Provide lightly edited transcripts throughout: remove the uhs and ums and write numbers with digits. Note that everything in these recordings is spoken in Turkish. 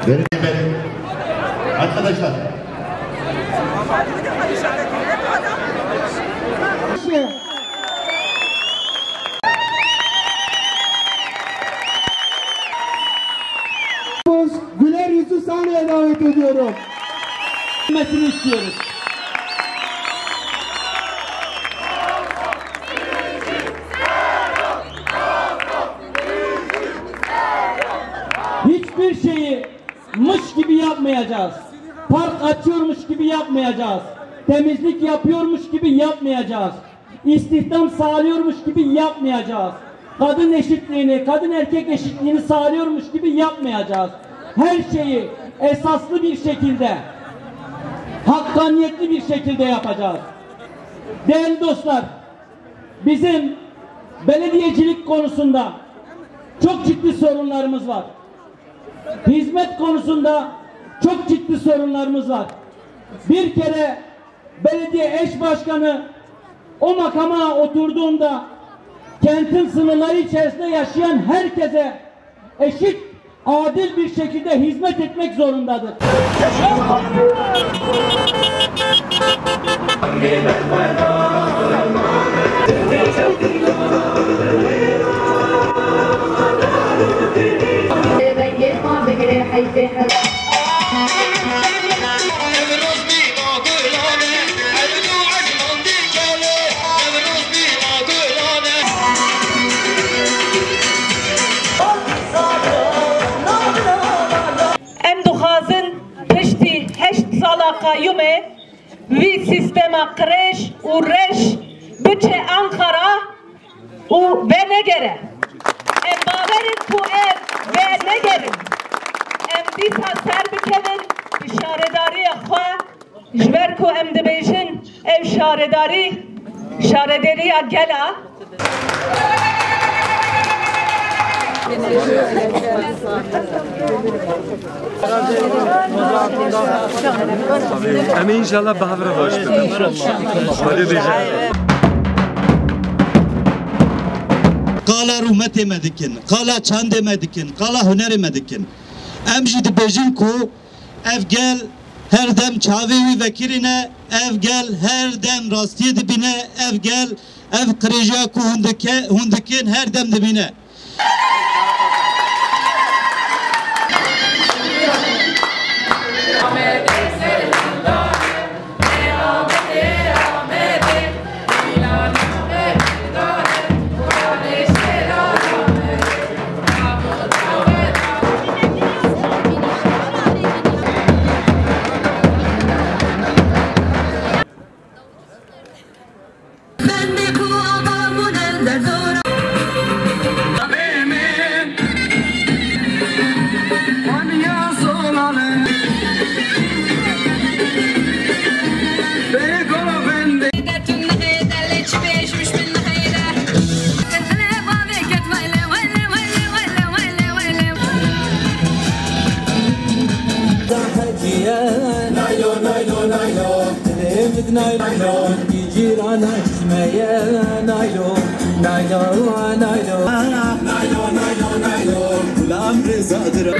Benim. Arkadaşlar. Güler yüzü sahneye davet ediyorum. Mesini istiyoruz. Hiçbir şeyi mış gibi yapmayacağız. Park açıyormuş gibi yapmayacağız. Temizlik yapıyormuş gibi yapmayacağız. İstihdam sağlıyormuş gibi yapmayacağız. Kadın eşitliğini, kadın erkek eşitliğini sağlıyormuş gibi yapmayacağız. Her şeyi esaslı bir şekilde, hakkaniyetli bir şekilde yapacağız. Değerli dostlar, bizim belediyecilik konusunda çok ciddi sorunlarımız var. Hizmet konusunda çok ciddi sorunlarımız var. Bir kere belediye eş başkanı o makama oturduğunda kentin sınırları içerisinde yaşayan herkese eşit, adil bir şekilde hizmet etmek zorundadır. قایمه وی سیستم قرش و رش بچه انقره و نگره ام باورید تو ام و نگریم ام دیسا سر بکنن شارداری خواه جبر کو ام دبیشن ام شارداری گلا Ama inşallah bahara başladı. Hadi diyeceğim. Kala ruhmet emedikin, kala çand emedikin, kala hüner emedikin. Emjid bejin ku ev gel her dem çavevi vekirine, ev gel her dem rastiye dibine, ev gel ev kırıca ku hundikin her dem dibine. Naylon, girana ismeye naylon, naylon, naylon, naylon, naylon, naylon, kulağım rızadır.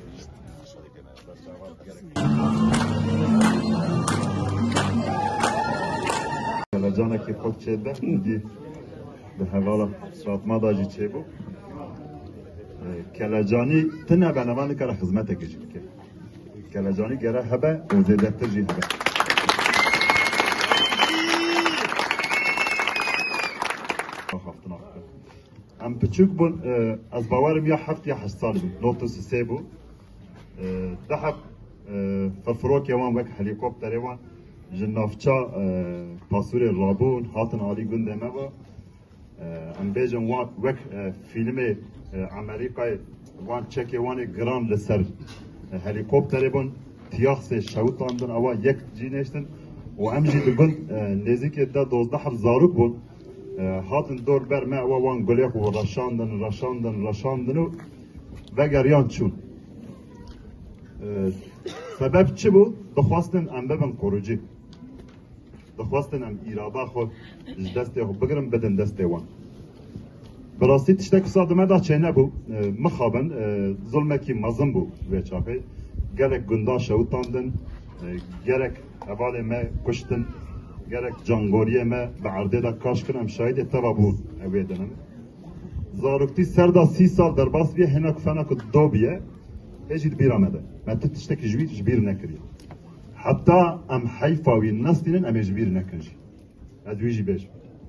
Kelejana ki khod çede di de hevala satma da ji çebu kelejani tına benavan kara hizmete geçip ki kelejani gere hebe o zedettir ji hebe haftına am küçük bun az bavarım ya haft ya hastal bu notus sebu dahab فرفروك يوان وك هليكوبتر يوان جنافچا پاسور رابون هاتن علی گنده مبا ام بیجن وان وک فیلم امریکای وان چکی وان گرام لسر هلیکوپتر بون تیاخ سه شوتاندن اوا یک جینشتن و امجی دگن نزدیک دا 12 زاروک بون هاتن دور بر ما اوا وان گلیخ و رشاندن و گریان چون sebep çi bu? Dixwastin em bibin korucî. Dixwastin em îrada xwe ji destê xwe bigirin bidin destê wan. Bi rastî tiştek wisa di me da çêne bû. Mixabin zulmekî mezin bû vê çapê. Gelek gundan şewitandin, gerek hevalê me kuştin, gerek cangoriyê me bi erdê de kaş kirin em şahîdê teva bûn ew ê dinin. Zaroktî ser da 30 sal derbas bîye hinek fenek dobiye. اجي بيرا مدى ما تتشتكي جبير نكري حتى ام حيفا والناس ام جبير نكنجي ادويجي بيج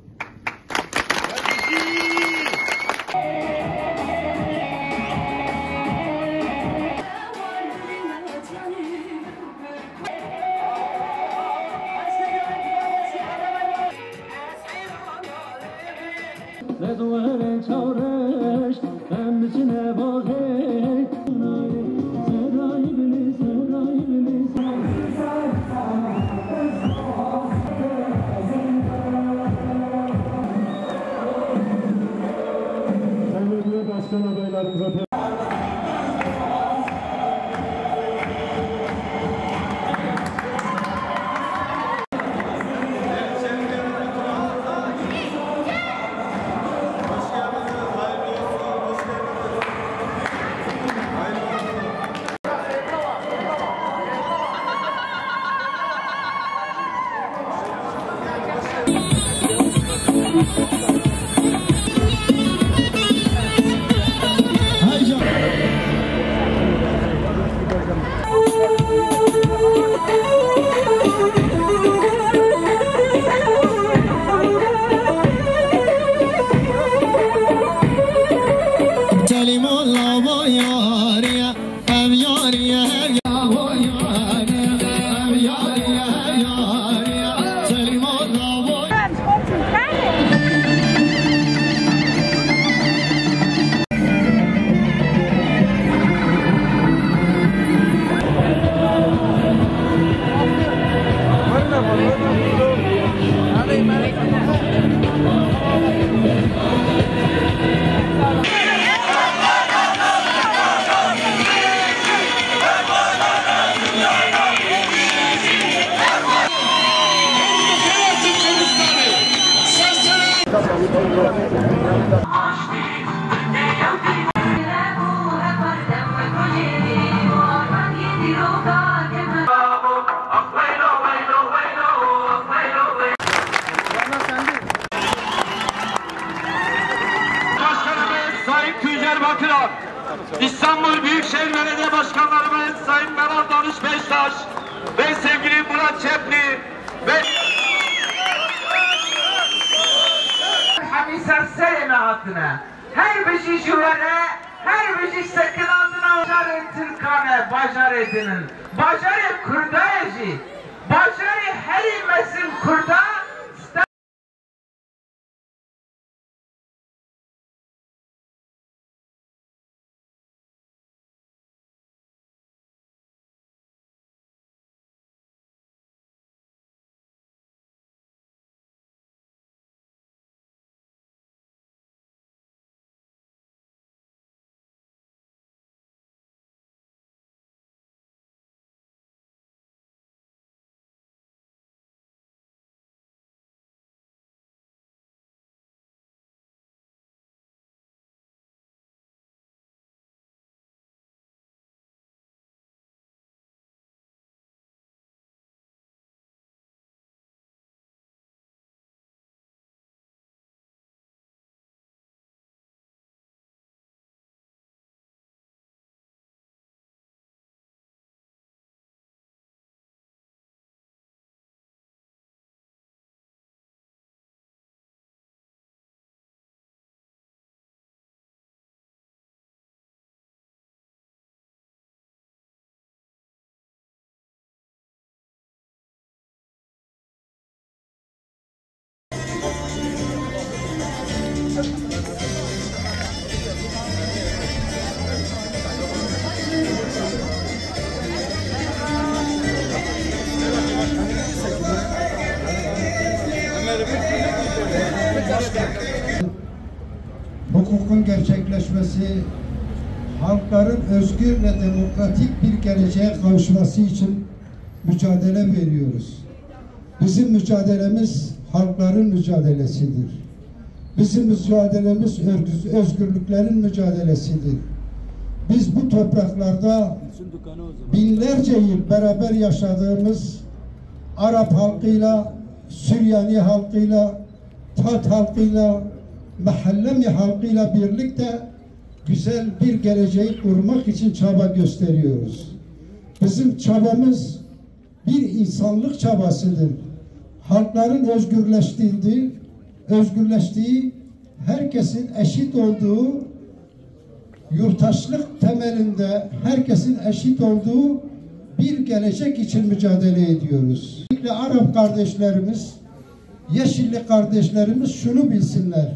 Başkan adaylarımıza İstanbul Büyükşehir Belediye Başkanlarımız Sayın Meral Danış Beştaş ve sevgili Murat Çepli ve Hamisa Seleme adına her bir jüvere, her bir sakın adına bacarı Türkane bacar edinin, bacarı kurdayacı, bacarı her ilmesin kurda, Toplumumuzun gerçekleşmesi, halkların özgür ve demokratik bir geleceğe kavuşması için mücadele veriyoruz. Bizim mücadelemiz halkların mücadelesidir. Bizim mücadelemiz özgürlüklerin mücadelesidir. Biz bu topraklarda binlerce yıl beraber yaşadığımız Arap halkıyla, Süryani halkıyla, Tat halkıyla, Mahallemi halkıyla birlikte güzel bir geleceği kurmak için çaba gösteriyoruz. Bizim çabamız bir insanlık çabasıdır. Halkların özgürleştiği, herkesin eşit olduğu, yurttaşlık temelinde herkesin eşit olduğu bir gelecek için mücadele ediyoruz. Arap kardeşlerimiz, Yeşilli kardeşlerimiz şunu bilsinler.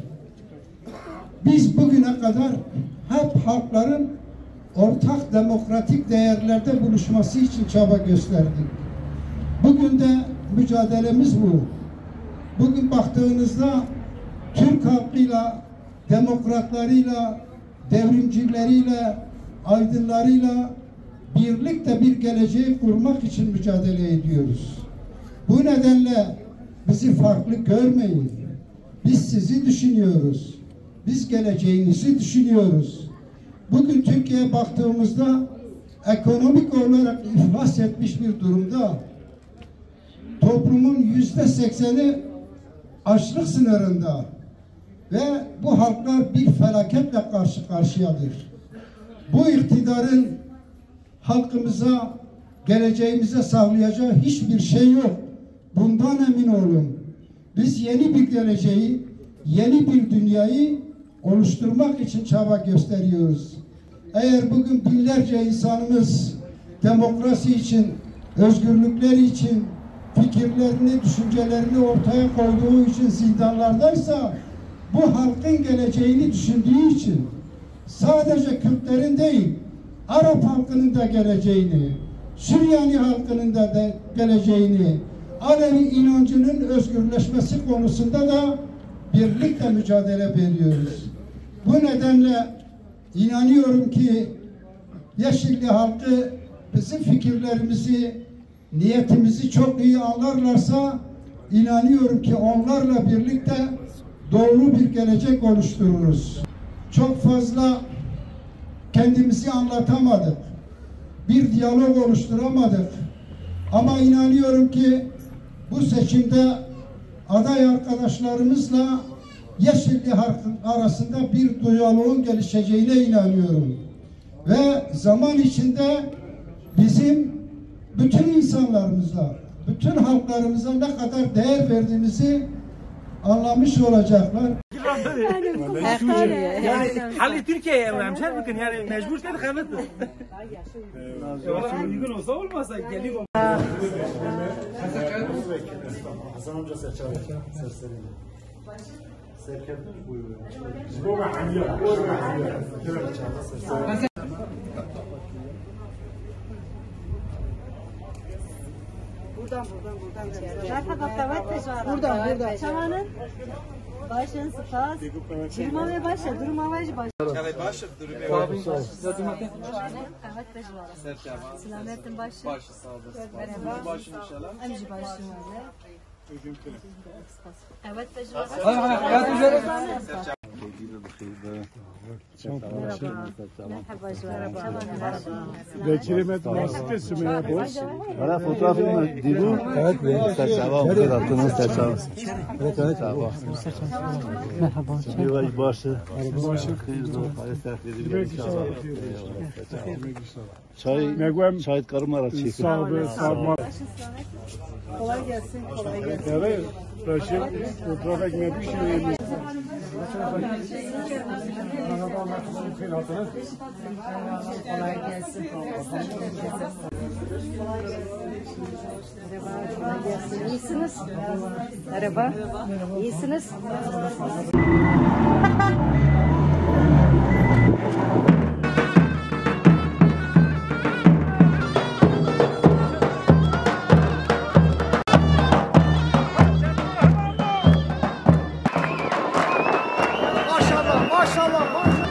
Biz bugüne kadar hep halkların ortak demokratik değerlerde buluşması için çaba gösterdik. Bugün de mücadelemiz bu. Bugün baktığınızda Türk halkıyla, demokratlarıyla, devrimcileriyle, aydınlarıyla birlikte bir geleceği kurmak için mücadele ediyoruz. Bu nedenle bizi farklı görmeyin. Biz sizi düşünüyoruz. Biz geleceğinizi düşünüyoruz. Bugün Türkiye'ye baktığımızda ekonomik olarak iflas etmiş bir durumda. Toplumun %80'i açlık sınırında ve bu halklar bir felaketle karşı karşıyadır. Bu iktidarın halkımıza, geleceğimize sağlayacağı hiçbir şey yok. Bundan emin olun. Biz yeni bir geleceği, yeni bir dünyayı oluşturmak için çaba gösteriyoruz. Eğer bugün binlerce insanımız demokrasi için, özgürlükler için, fikirlerini, düşüncelerini ortaya koyduğu için zindanlardaysa, bu halkın geleceğini düşündüğü için sadece Kürtlerin değil, Arap halkının da geleceğini, Süryani halkının da geleceğini, Alevi inancının özgürleşmesi konusunda da birlikte mücadele veriyoruz. Bu nedenle inanıyorum ki Yeşilli halkı bizim fikirlerimizi, niyetimizi çok iyi anlarlarsa inanıyorum ki onlarla birlikte doğru bir gelecek oluştururuz. Çok fazla kendimizi anlatamadık. Bir diyalog oluşturamadık. Ama inanıyorum ki bu seçimde aday arkadaşlarımızla Yeşilli halkın arasında bir diyaloğun gelişeceğine inanıyorum. Ve zaman içinde bizim bütün insanlarımızla, bütün halklarımıza ne kadar değer verdiğimizi anlamış olacaklar. Yani hali Türkiye'ye emrimşer bakın yani mecbur değil kanıtı. Uygun olsa olmasa geliyor. Hasan amca seçer. Serkan buyuruyor. Buradan. Buradan. Çavanın başın sıfaz. Durmaya başla. Durmaya başla. Evet başla. Durmaya başla. Evet beşler. Selametin başı. Başı sağ olasın. Merhaba. Başım inşallah. Amca başım var. Evet beşler. Vekilime nasıl ismi bu? Bana fotoğrafını dilu. Evet. Serçava okul attığınız serçava. Evet. Merhaba. Bir başı. Çay karımlar açıyor. Sağ ol. Kolay gelsin. Evet. Başım fotoğraf ekmeği pişiriyor. Kolay gelsin. Merhaba, kolay gelsin. İyisiniz? Merhaba. İyisiniz? Maşallah.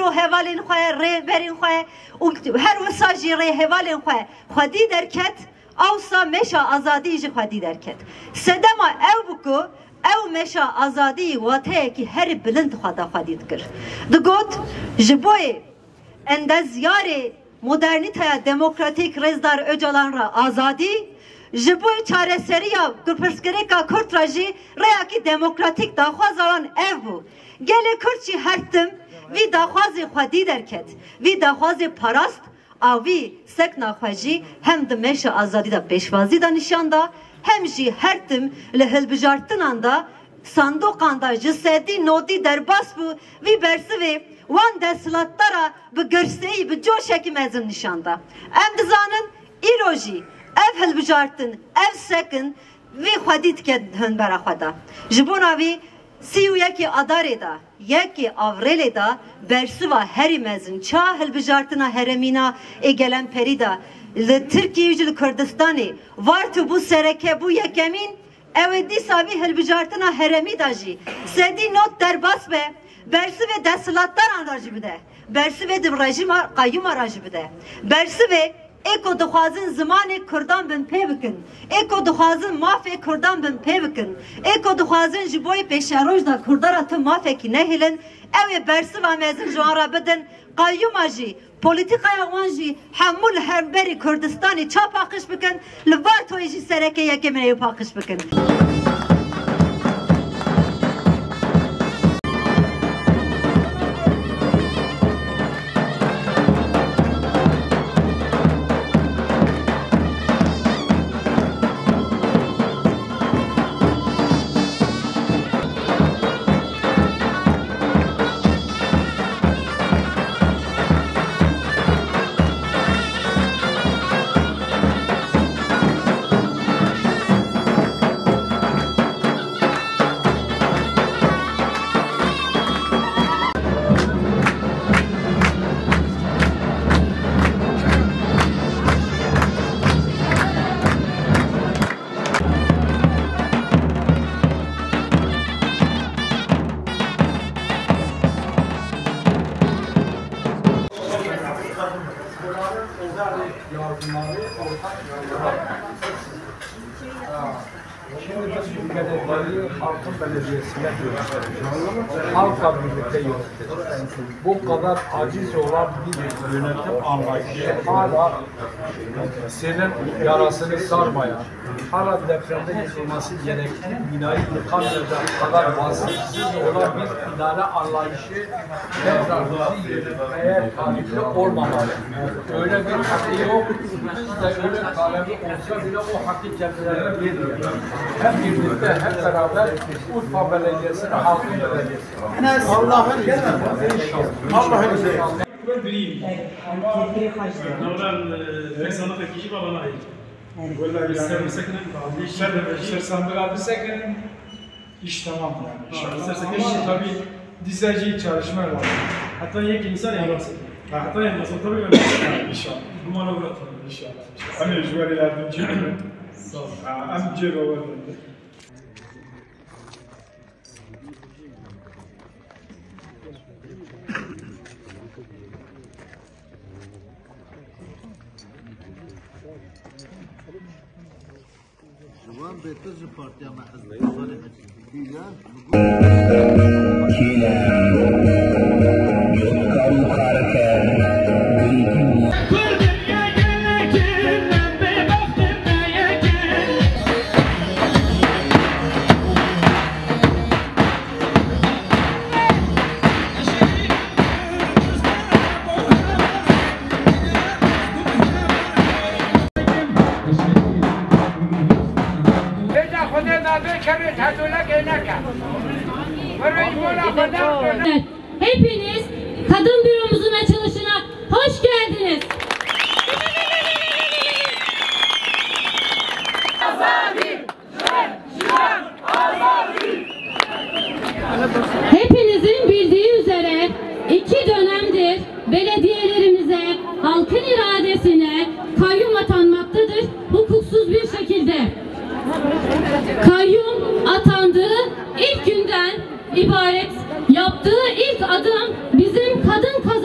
biro hevalin xwe rêberên xwe û her wisa jî rê hevalên xwe xwedî derket awsa meşa azadî jî xwedî derket sedema ew biku ew meşa azadî wateyekî herî bilind xweda xwedî dikir digot ji boyê endezyarê moderniteya demokratîk Rêzdar Öcalan ra azadî ji boyê çareseriya pirsgirêka Kurd ra jî rêyekî demokratîk daxwazaran ev bû gelê Kurd jî her tim vî daxwazê xwedî derket vî daxwazê parast a vî sekna xwe jî hem di meşa azadî da pêşwazî da nîşan da hem jî her tim li hilbijartinan da sandoqan da ji sedî nodî derbas bû vî bersivê wan desthilatdara bi girseyî bi coşekî mezin nîşan da em dizanin îro jî ev hilbijartin ev sekin vî xwedî dike hinbera xwe da ji bona vî sî û yekê adarê da yekê avrêlê da bersiva herî mezin ça hilbijartina heremîna ê gelemperî da li Tirkiyeyê jî li Kurdistanê var tu bu sereke bu yekemîn ew ê dîsa vî hilbijartina heremî da jî sedî not derbas be bersivê desthilatdaran ra jî bide bersivê di rejîma qayyûma ra jî bide bersivê êko dixwazin zimanê Kurdan bin pê bikin êko dixwazin mafê Kurdan bin pê bikin êko dixwazin ji boyê pêşeroj da Kurdara tu mafekî nehêlin ew ê bersiva mezin ji wan ra bidin qayyûma jî polîtîkaya wan jî hemû li hemberî Kurdistanê ça paqij bikin li var toyê jî sereke yekê min ê paqij bikin Şimdi biz bu belediyeyi halkın belediyesine görüştürüyoruz. Halkla birlikte yöneteceğiz. Bu kadar aciz olan bir yönetim anlayışı hala senin yarasını sarmayan, hala depremde yıkılması gerektiği binayı yıkamayacak kadar vasıfsız olan bir idare anlayışı tekrar bizi yönetmeye talipli olmamalı. Öyle bir hakkı yok. Biz de öyle talebi olsa bile o hakkı kendilerine veriyor. Hep birlikte, hep beraber Urfa Belediyesi'ne, halkın belediyesi. Allah'ın izniyle. Allah'ın izniyle. Sersandık sekenin iş tamam yani. İş tabii dizeci çalışma var. Hatta yek insan yaparsın. Hatta yapmasın tabii öyle. İnşallah. Kumana uğratın. İnşallah. Hani jüveri yardımcı olun. Sağ ol. Amca baba. جوان بهتر جو پارتیا ما حزب Hepiniz kadın büromuzun açılışına hoş geldiniz. Hepinizin bildiği üzere 2 dönemdir belediyelerimize halkın iradesine kayyum atanmaktadır hukuksuz bir şekilde. Kayyum atandığı ilk günden ibaret yaptığı ilk adım bizim kadın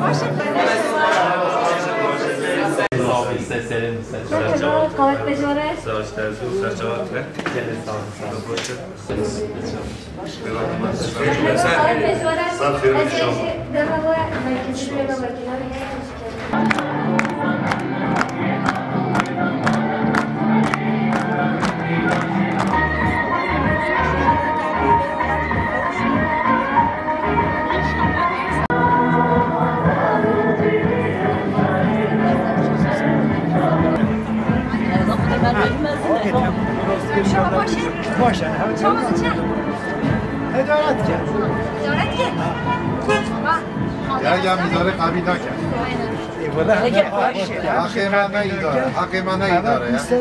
یا میذاره قبیل نکرد حقیمانه اداره